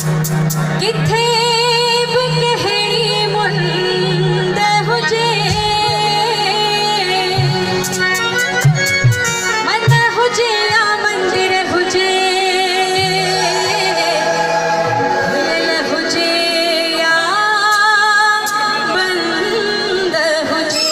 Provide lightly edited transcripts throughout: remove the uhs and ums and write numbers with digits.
किथे कहणी मुंद हुजे मन हुजे या मंदिर हुजे खुलियल हुजे या बंद हुजे।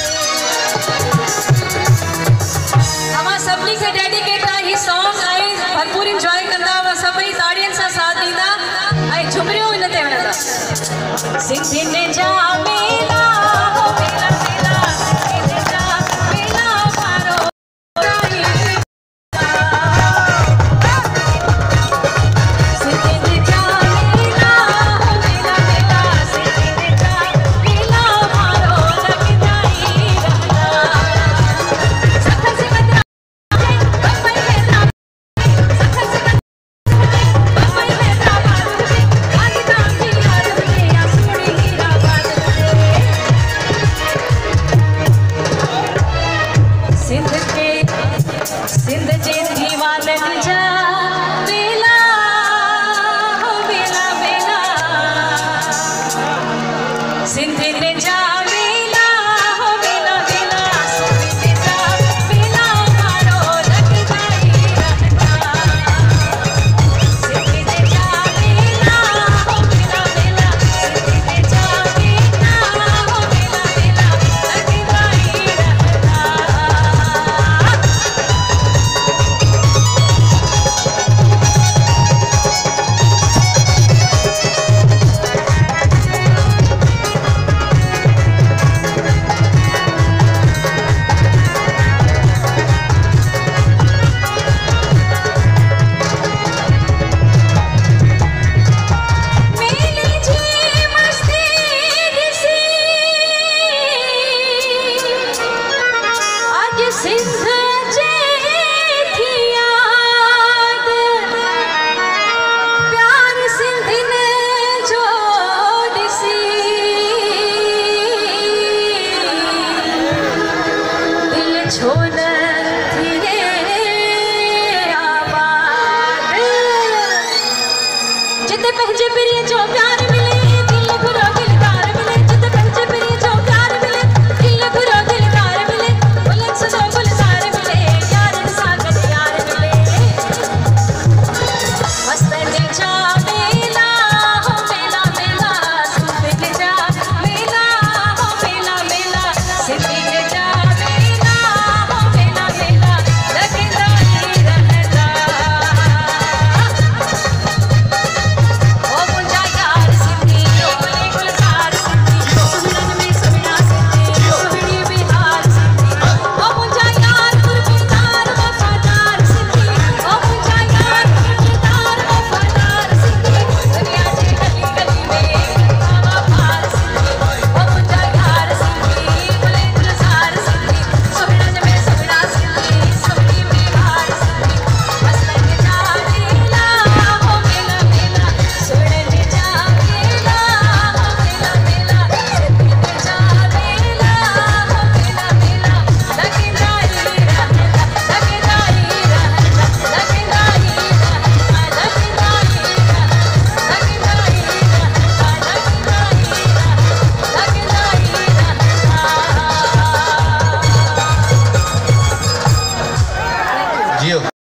तव्हां सभिनी खे डेडिकेट आहे ही सॉन्ग ऐं भरपूर इंजॉय कंदा सभई ताड़ियुनि सां साथ ॾींदा ऐं झुमरियूं हिन ते हणंदा। सिंधियुनि जा मेला हो मेला मेला सिंधियुनि जा मेला वारो सिंधियुनि जा मेला हो मेला मेला सिंधियुनि जा मेला वारो लॻंदा ई रहंदा। सखर सिकंदरा बम्बई में सखर सिकंदरा सिंध जे दीवाननि जा मेला हो मेला मेला सिंधियुनि जा मेला हो मेला मेला सिंधियुनि जा मेला वारो लॻंदा ई रहंदा। सिंधियुनि जा मेला हो मेला मेला सिंधियुनि जा मेला हो मेला मेला लॻंदा ई रहंदा। सिंध जे थी याद प्यार सिंधियुनि जो ॾिसी दिल छो न थिए आबाद जिते पंहिंजे पिरीअ जो प्यार मिले दिल घुरो दिलदार मिले जिते पंहिंजे पिरीअ जो प्यार मिले दिल घुरो दिलदार मिले सजो गुलजार मिले यारनि सां गॾु यार मिले। मस्तनि जा मेला हो मेला मेला सिंधियुनि जा मेला हो मेला मेला सिंधियुनि जा मेला हो मेला मेला लॻंदा ई रहंदा। ओ मुंहिंजा यार सिंधी बोले गुलजार सिंधी सुहिणनि में सुहिणा सिंधी सुहिणी बिहार सिंधी ओ मुंहिंजा यार गुरबतार वफ़ादार सिंधी ओ मुंहिंजा यार गुरबतार वफ़ादार सिंधी दुनिया जे गली गली में वफ़ादार सिंधी ओ मुंहिंजा यार सिंधी बोले गुलजार सिंधी सुहिणनि में सुहिणा सिंधी सुहिणी बिहार सिंधी मस्तनि जा मेला हो मेला मेला सुहिणनि जा मेला हो मेला मेला सिंधियुनि जा मेला हो मेला मेला लॻंदा ई रहंदा लॻंदा ई रहंदा लॻंदा ई रहंदा लॻंदा ई रहंदा लॻंदा ई रहंदा लॻंदा ई रहंदा। जियो।